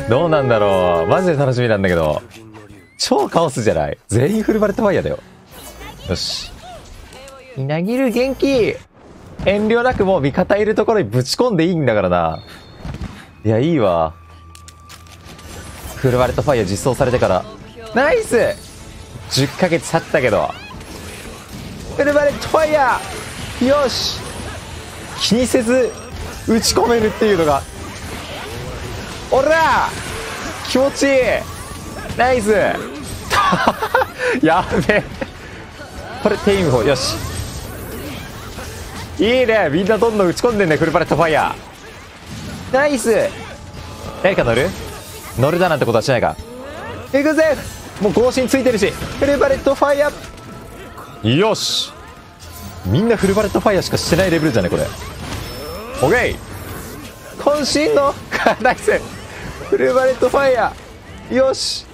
どうなんだろう。マジで楽しみなんだけど。超カオスじゃない？全員フルバレットファイヤーだよ。よし。稲切る元気。遠慮なくもう味方いるところにぶち込んでいいんだからな。いや、いいわ。フルバレットファイヤー実装されてから。ナイス !10 ヶ月経ったけど。フルバレットファイヤーよし気にせず打ち込めるっていうのが。おら気持ちいいナイスやべえこれテイム4よしいいねみんなどんどん打ち込んでんねフルバレットファイヤーナイス誰か乗るだなんてことはしないかいくぜもう更新ついてるしフルバレットファイヤーよしみんなフルバレットファイヤーしかしてないレベルじゃねこれオッケー渾身のナイスフルバレットファイヤーよし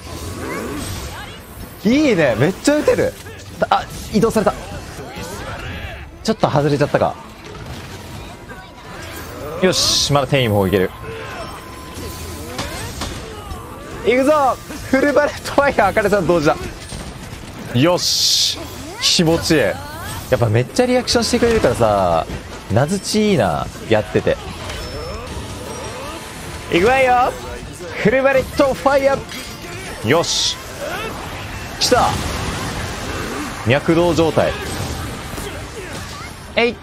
いいねめっちゃ打てるあ移動されたちょっと外れちゃったかよしまだテイム4いけるいくぞフルバレットファイヤーあかねさん同時だよし気持ちいいやっぱめっちゃリアクションしてくれるからさ名づちいいなやってていくわよフルバレットファイヤーよし来た脈動状態えい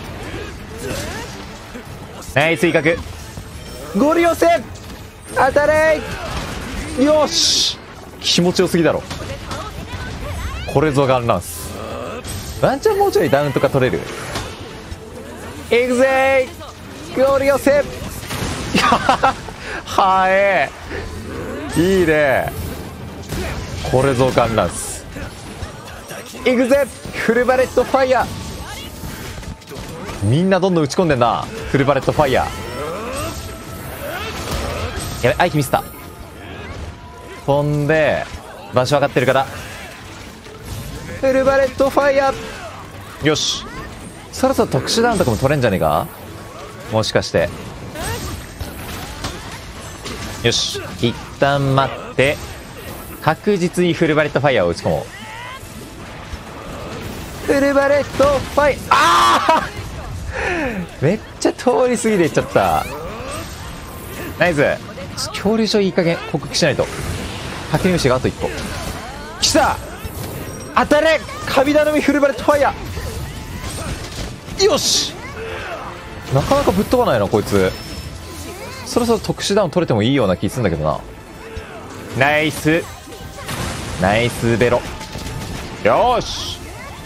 ナイス威嚇ゴリ寄せ当たれよし気持ちよすぎだろこれぞガンランスワンチャンもうちょいダウンとか取れるいくぜゴリ寄せはえいいねこれぞガンランスいくぜフルバレットファイヤーみんなどんどん打ち込んでんなフルバレットファイヤーやべアイキミスった飛んで場所分かってるからフルバレットファイヤーよしそろそろ特殊ダウンとかも取れんじゃねえかもしかしてよし一旦待って確実にフルバレットファイヤーを打ち込もうフルバレットファイああめっちゃ通り過ぎていっちゃったナイス恐竜症いい加減克服しないとハケ虫があと1個きた当たれ神頼みフルバレットファイヤーよしなかなかぶっ飛ばないなこいつそろそろ特殊ダウン取れてもいいような気するんだけどなナイスナイスベロよし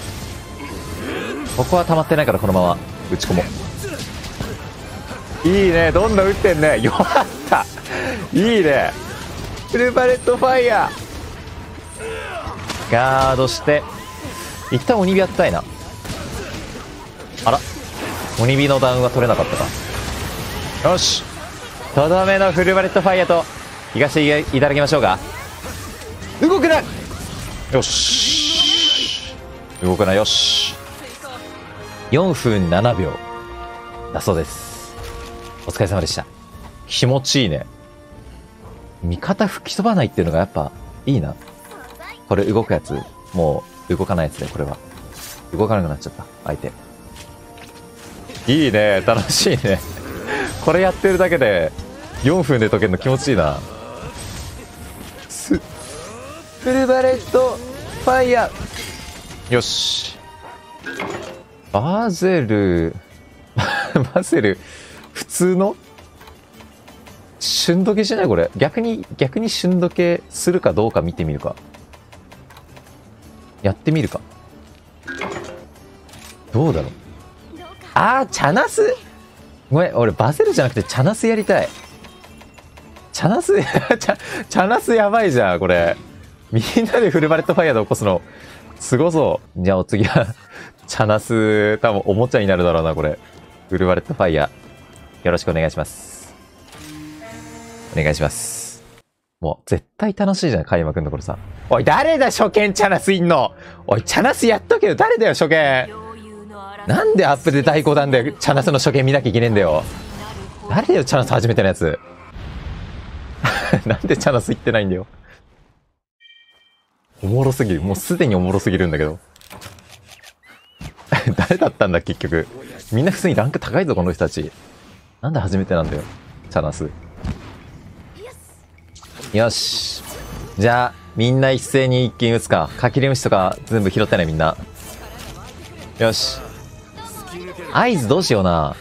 ここは溜まってないからこのまま打ち込もういいねどんどん打ってんねよかったいいねフルバレットファイヤーガードして一旦鬼火やったいなあら鬼火のダウンは取れなかったかよしとどめのフルバレットファイヤーといかしていただきましょうか動くなよし動くなよし4分7秒だそうですお疲れ様でした気持ちいいね味方吹き飛ばないっていうのがやっぱいいなこれ動くやつもう動かないやつでこれは動かなくなっちゃった相手いいね楽しいねこれやってるだけで4分で解けるの気持ちいいなフルバレットファイヤーよしバゼルバゼル普通の旬時計しないこれ逆に旬時計するかどうか見てみるかやってみるかどうだろうあーチャナスごめん俺バゼルじゃなくてチャナスやりたいチャナスチャナスやばいじゃんこれみんなでフルバレットファイヤーで起こすのすごそうじゃあお次はチャナス多分おもちゃになるだろうなこれフルバレットファイヤーよろしくお願いしますお願いしますもう絶対楽しいじゃん開幕のところさおい誰だ初見チャナスいんのおいチャナスやっとけよ誰だよ初見なんでアップで第5弾でチャナスの初見見なきゃいけねえんだよ誰だよチャナス初めてのやつなんでチャナスいってないんだよ。おもろすぎる。もうすでにおもろすぎるんだけど。誰だったんだ結局。みんな普通にランク高いぞこの人たち。なんで初めてなんだよチャナス。よし、じゃあみんな一斉に一気に打つか。かきり虫とか全部拾ってねみんな。よし、合図どうしような。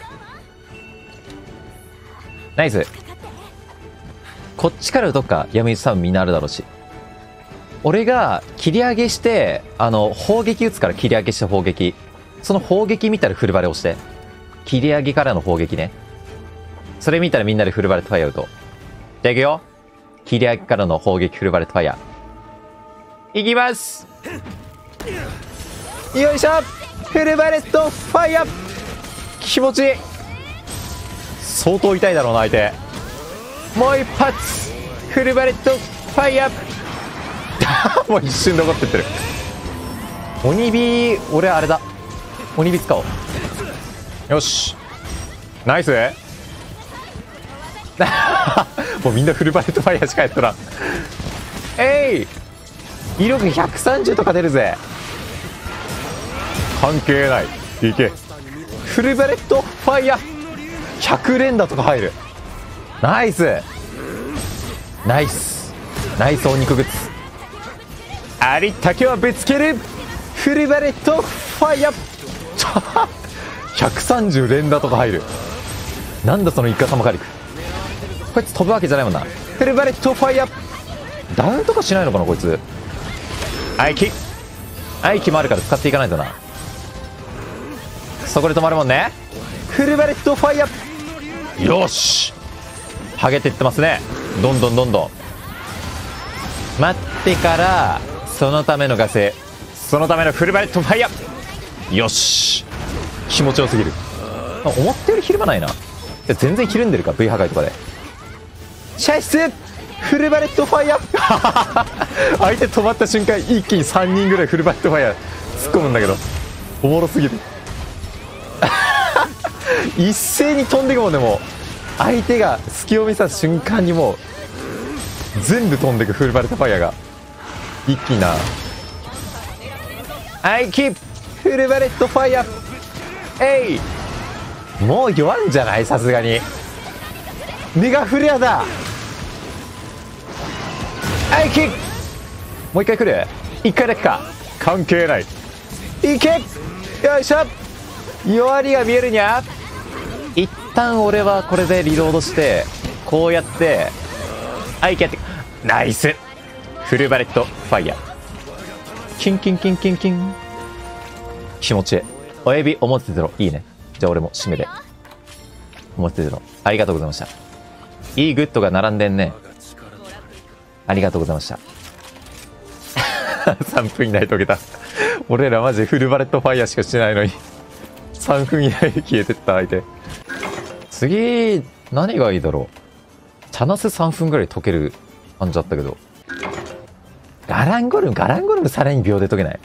ナイス。こっちから打とっか。闇打ち多分みんなあるだろうし。俺が切り上げして砲撃打つから。切り上げして砲撃、その砲撃見たらフルバレ押して。切り上げからの砲撃ね。それ見たらみんなでフルバレットファイア打とう。じゃあいくよ。切り上げからの砲撃フルバレットファイアいきます。よいしょ、フルバレットファイア。気持ちいい。相当痛いだろうな相手。もう一発フルバレットファイアもう一瞬で残ってってる。鬼火、俺あれだ、鬼火使おう。よし、ナイスもうみんなフルバレットファイアしかやっとらん。えい、威力130とか出るぜ。関係ない、いけ。フルバレットファイア100連打とか入る。ナイスナイスナイス。お肉グッズありったけはぶつける。フルバレットファイア130連打とか入る。なんだその一家様火力。こいつ飛ぶわけじゃないもんな。フルバレットファイア。ダウンとかしないのかなこいつ。愛機もあるから使っていかないとな。そこで止まるもんね。フルバレットファイア。よし、ハゲてってますね。どんどんどんどん待ってから、そのためのガセ、そのためのフルバレットファイア。よし、気持ちよすぎる。思ったよりひるまないな。全然ひるんでるか V 破壊とかで。シャイスフルバレットファイア相手止まった瞬間一気に3人ぐらいフルバレットファイア突っ込むんだけど、おもろすぎる一斉に飛んでいくもんね。もう相手が隙を見せた瞬間にもう全部飛んでいくフルバレットファイアが一気にな。はいキープフルバレットファイア。えい、もう弱いんじゃないさすがに。メガフレアだ。はいキック、もう一回来る。一回だけか、関係ない。いけ、よいしょ。弱りが見えるにゃ。一旦俺はこれでリロードしてこうやってはいやって、ナイスフルバレットファイヤー。キンキンキンキンキン、気持ちいい。親指表出ろ、いいね。じゃあ俺も締めで表出ろ。ありがとうございました。いいグッドが並んでんね。ありがとうございました3分以内解けた俺らマジフルバレットファイヤーしかしてないのに3分以内で消えてった相手。次何がいいだろう。チャナス3分ぐらい解ける感じだったけど、ガランゴルムさらに秒で解けない。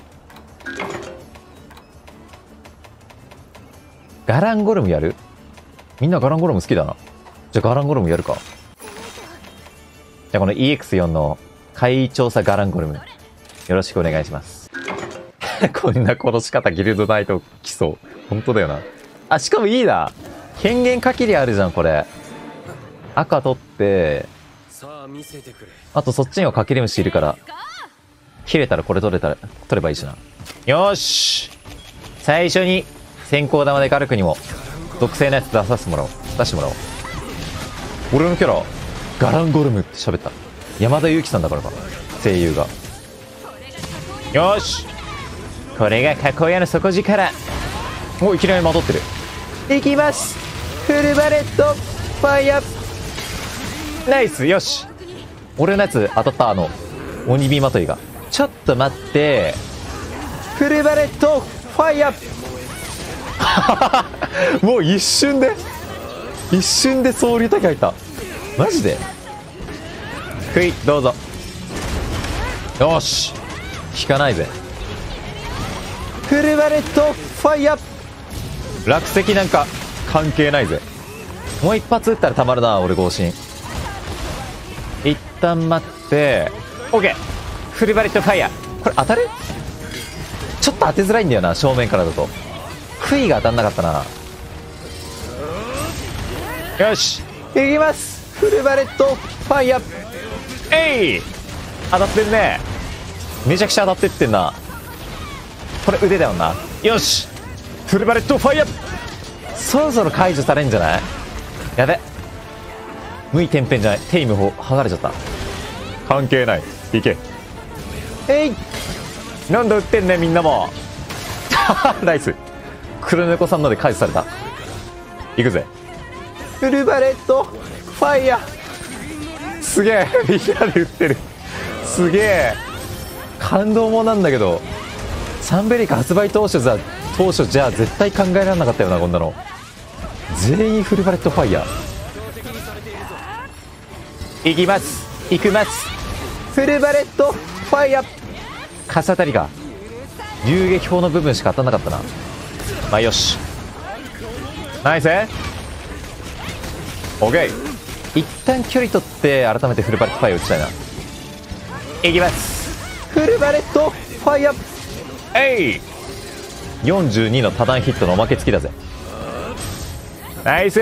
ガランゴルムやる。みんなガランゴルム好きだな。じゃあガランゴルムやるか。じゃあこの EX4 の怪異調査ガランゴルムよろしくお願いしますこんな殺し方ギルドナイト来そう。本当だよな。あ、しかもいいな、権限限りあるじゃんこれ。赤取ってあとそっちにはかけり虫いるから切れたらこれ取ればいいしな。よし、最初に先行玉でガルクにも属性のやつ出してもらおう。俺のキャラガランゴルムって喋った。山田裕貴さんだからか、声優が。よし、これが加工屋の底力。お、いきなり戻ってる。いきます、フルバレットファイヤー。ナイス。よし、俺のやつ当たった。鬼火まといが。ちょっと待って、フルバレットファイヤーもう一瞬で総流体入った。マジで。クイどうぞ。よし、引かないぜ。フルバレットファイヤー。落石なんか関係ないぜ。もう一発撃ったらたまるな俺。合心一旦待って、OK。フルバレットファイヤー。これ当たる？ちょっと当てづらいんだよな、正面からだと。杭が当たんなかったな。よし、いきます。フルバレットファイヤー。えい！当たってんね。めちゃくちゃ当たってってんな。これ腕だよな。よし、フルバレットファイヤー。そろそろ解除されんじゃない？やべ、無意天変じゃない、テイム剥がれちゃった。関係ない、いけ。えい、なんで打ってんねみんなも。ナイス。黒猫さんので解除された。いくぜ。フルバレットファイヤー。すげえ、みんなで打ってる。すげえ感動もなんだけど、サンベリカ発売当初じゃ絶対考えられなかったよな、こんなの。全員フルバレットファイヤー。いきます、いきます。フルバレットファイヤー。傘当たりが遊撃砲の部分しか当たんなかったな。まあよし、ナイス。オッケー。一旦距離取って改めてフルバレットファイヤー打ちたいな。いきます、フルバレットファイヤー。えい、42の多段ヒットのおまけ付きだぜ。ナイス。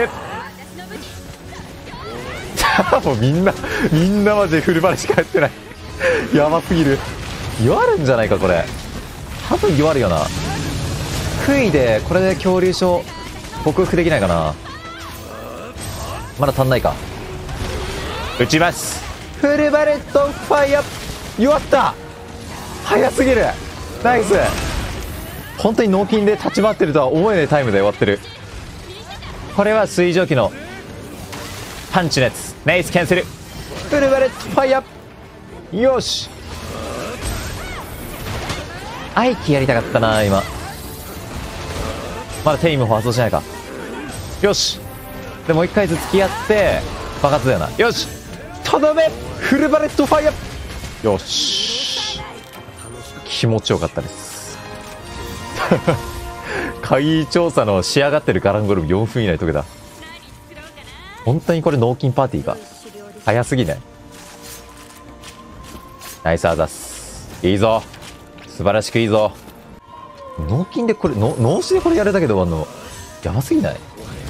もうみんなマジでフルバレしかやってない。やばすぎる。弱るんじゃないかこれ。多分弱るよな。杭でこれで恐竜症克服できないかな。まだ足んないか。打ちます、フルバレットファイヤー。弱った。早すぎる。ナイス。本当に脳筋で立ち回ってるとは思えないタイムで終わってる。これは水蒸気のパンチのやつ。ナイスキャンセル。フルバレットファイヤー。よし、アイキやりたかったな今。まだテイム発動しないか。よし、でもう一回ずつ付き合って爆発だよな。よし、とどめフルバレットファイヤー。よし、気持ちよかったです。会議調査の仕上がってるガランゴルム4分以内解けた。本当にこれ脳筋パーティーか。早すぎない？ナイスアザス。いいぞ、素晴らしくいいぞ。脳筋でこれ脳死でこれやれたけど終わんのやばすぎない？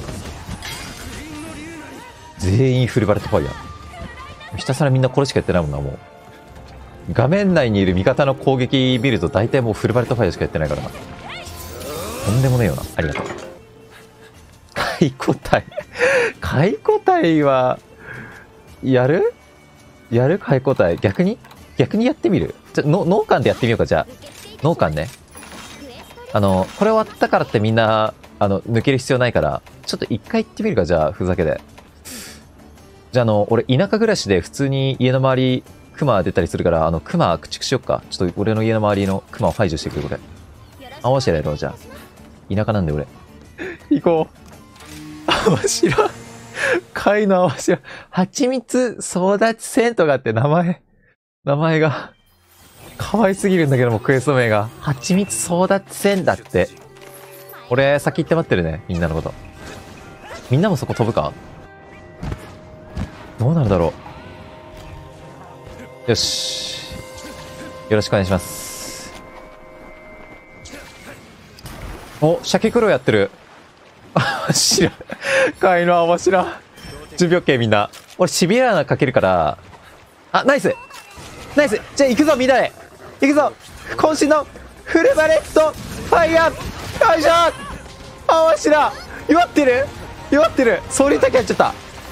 全員フルバレットファイヤー。ひたすらみんなこれしかやってないもんな。もう画面内にいる味方の攻撃見ると大体もうフルバレットファイヤーしかやってないからな。とんでもねえよな。ありがとう。解雇隊。解雇隊はやる解雇隊。逆にやってみる。農館でやってみようか。じゃあ農館ね。これ終わったからってみんな抜ける必要ないから、ちょっと一回行ってみるか。じゃあふざけで。じゃあ俺田舎暮らしで普通に家の周りクマ出たりするから、クマ駆逐しよっか。ちょっと俺の家の周りのクマを排除してくれ。これ合わせてやろう。じゃあ田舎なんで俺行こう。あわしら貝のあわしら、蜂蜜争奪戦とかって名前が可愛すぎるんだけども、クエスト名が蜂蜜争奪戦だって。俺先行って待ってるね、みんなのこと。みんなもそこ飛ぶか。どうなるだろう。よし、よろしくお願いします。お、鮭黒やってる。あわしら、貝のあわしら。準備 OK みんな。俺シビアなかけるから。あ、ナイスナイス。じゃあ行くぞみんなで。行くぞ、渾身のフルバレットファイヤー。よいしょ。あわしら弱ってる。ソーリータケやっちゃった。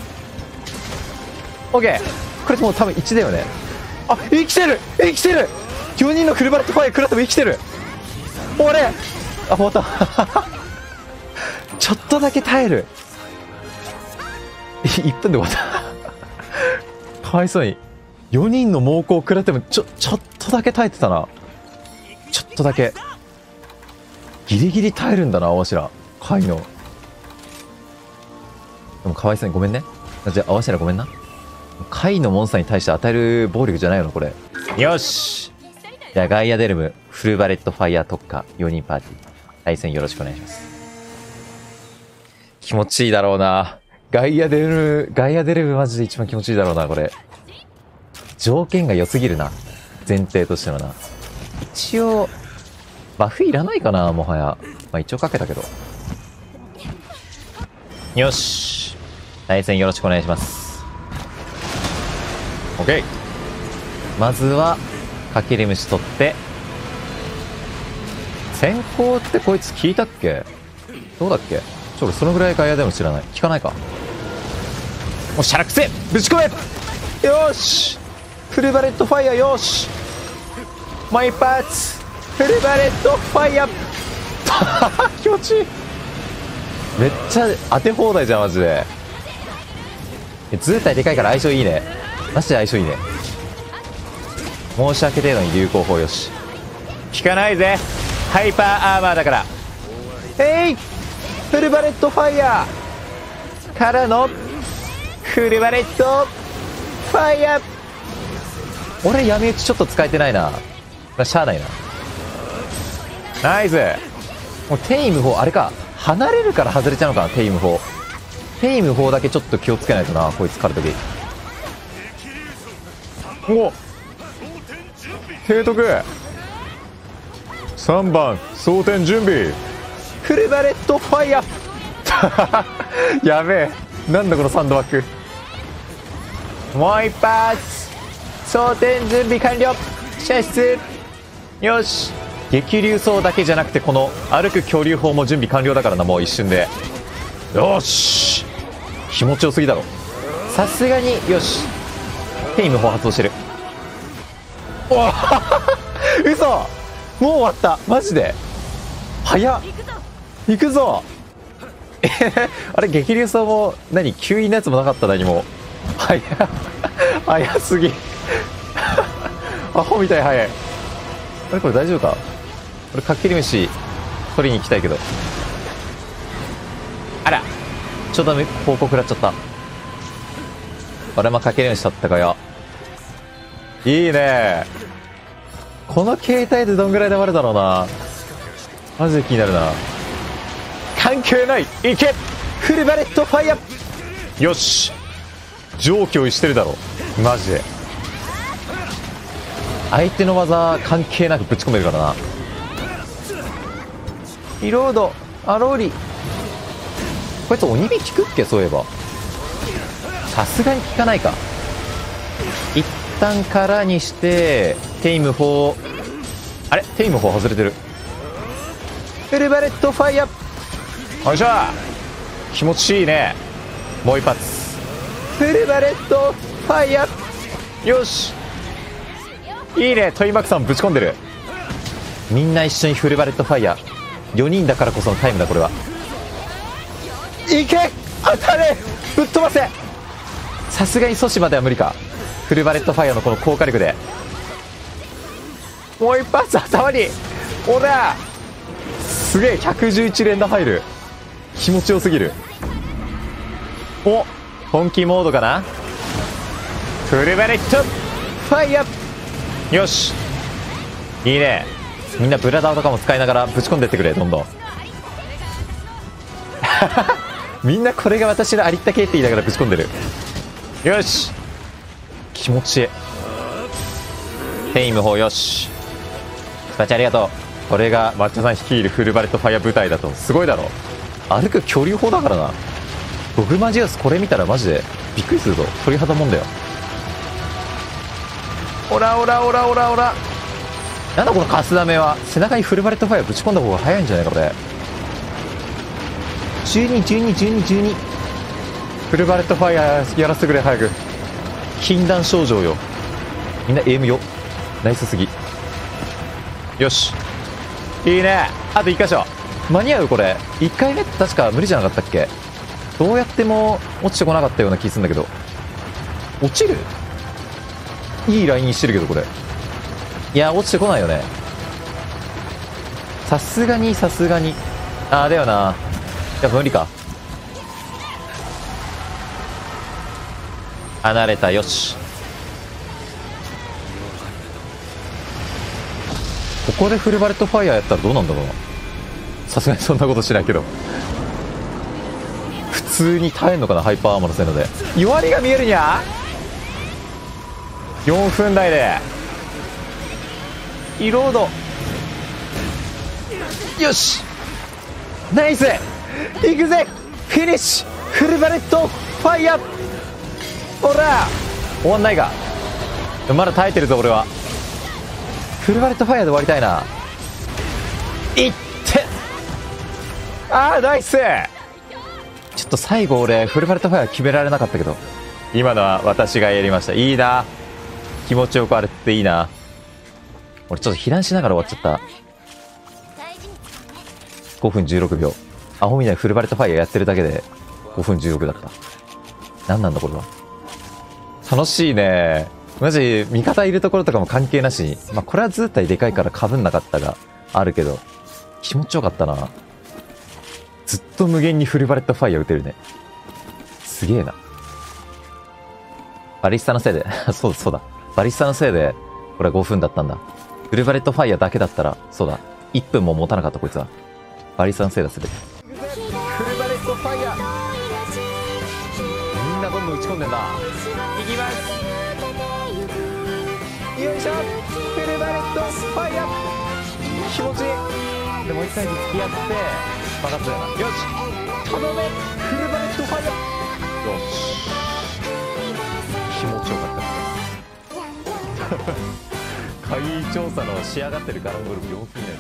OK。 これもう多分1だよね。あ、生きてる4人のフルバレットファイヤー食らっても生きてる。俺あ、終わった。ちょっとだけ耐える。1分で終わった。かわいそうに4人の猛攻を食らってもちょっとだけ耐えてたな。ちょっとだけギリギリ耐えるんだな、あわしら。貝のでもかわいそうにごめんね。じゃああわしらごめんな。貝のモンスターに対して与える暴力じゃないのこれ。よし、じゃあガイアデルムフルバレットファイヤー特化4人パーティー対戦よろしくお願いします。気持ちいいだろうな。ガイアデルムマジで一番気持ちいいだろうなこれ。 条件が良すぎるな。前提としてのな。一応、バフいらないかな、もはや。まあ一応かけたけど。よし。対戦よろしくお願いします。OK。まずは、かきり虫取って。先行ってこいつ聞いたっけ？どうだっけ？俺そのぐらいかやでも知らない。聞かないか。もうシャラくせ！ぶち込め！よーし！フルバレットファイヤーよーし！もう一発！フルバレットファイヤー気持ちいい。めっちゃ当て放題じゃん、マジで。図体でかいから相性いいね。マジで相性いいね。申し訳程度に流行法よし。効かないぜ。ハイパーアーマーだから。フルバレットファイヤーからのフルバレットファイヤー。俺闇討ちちょっと使えてないな。しゃあないな。ナイス。もうテイム4あれか、離れるから外れちゃうのかな。テイム4、テイム4だけちょっと気をつけないとな、こいつ狩るとき。おっ提督3番装填準備。フルバレットファイヤーやべえ、なんだこのサンドバッグ。もう一発装填準備完了。射出。よし、激流走だけじゃなくてこの歩く恐竜砲も準備完了だからな。もう一瞬で。よし、気持ちよすぎだろ。さすがに。よし、テイム4発動してる。お嘘、もう終わった。マジで早っ。行くぞあれ激流走も何吸引のやつもなかった。何も早すぎアホみたい早い。あれこれ大丈夫か。俺かっきり飯取りに行きたいけど。あらちょっと方向食らっちゃった。俺もかっきり飯取ったかよ。いいね。この携帯でどんぐらいで終わるだろうな。マジで気になるな。関係ない、いけフルバレットファイヤー。よし、上脅威してるだろマジで。相手の技関係なくぶち込めるからな。リロードアローリ。こいつ鬼火効くっけ。そういえばさすがに効かないか。一旦からにしてテイム4。あれテイム4外れてる。フルバレットファイヤー。よいしょ、気持ちいいね。もう一発フルバレットファイヤー。よし、いいね。トイマックさんぶち込んでる。みんな一緒にフルバレットファイヤー。4人だからこそのタイムだこれは。いけ当たれぶっ飛ばせ。さすがに阻止までは無理か。フルバレットファイヤーのこの効果力で。もう一発頭に。おらすげえ111連打入る。気持ちよすぎる。お本気モードかな。フルバレットファイヤー。よし、いいね。みんなブラダーとかも使いながらぶち込んでってくれ。どんどんみんなこれが私のありったけって言いながらぶち込んでる。よし、気持ちいい。テイム4よし。スパチャありがとう。これが抹茶さん率いるフルバレットファイヤー部隊だと。すごいだろ。歩く距離砲だからな。ドグマジウスこれ見たらマジでびっくりするぞ。鳥肌もんだよ。オラオラオラオラオラ。なんだこのカスダメは。背中にフルバレットファイヤーぶち込んだ方が早いんじゃないかこれ。12フルバレットファイヤーやらせてくれ早く。禁断症状よ。みんなエイムよ。ナイスすぎ。よし、いいね。あと1箇所間に合うこれ。1回目って確か無理じゃなかったっけ。どうやっても落ちてこなかったような気するんだけど。落ちる。いいラインしてるけどこれ。いや落ちてこないよね。さすがにああだよな。やっぱ無理か。離れた。よし、ここでフルバレットファイヤーやったらどうなんだろうな。さすがにそんなことしないけど。普通に耐えんのかなハイパーアーマーのせいので。弱りが見えるにゃ。 4分台でリロード。よしナイスいくぜフィニッシュフルバレットファイヤー。ほら終わんないがまだ耐えてるぞ俺は。フルバレットファイヤーで終わりたいな。いってああナイス。ちょっと最後俺フルバレットファイヤー決められなかったけど今のは私がやりました。いいな気持ちよくあれっていいな。俺ちょっと避難しながら終わっちゃった。5分16秒アホみたいなフルバレットファイヤーやってるだけで5分16だった。何なんだこれは。楽しいねマジ。味方いるところとかも関係なしに、まあこれは図体でかいから被んなかったがあるけど気持ちよかったな。ずっと無限にフルバレットファイヤー打てるね。すげえな。バリスタのせいでそうだそうだバリスタのせいでこれは5分だったんだ。フルバレットファイヤーだけだったらそうだ1分も持たなかったこいつは。バリスタのせいだすべて。フルバレットファイヤーみんなどんどん打ち込んでんな。いきますよいしょフルバレットファイヤー気持ちいい。でもう一回付き合って爆発だよな。よしとどめフルバレットファイヤー。よし気持ちよかった会議調査の仕上がってるガランゴルフ4分以内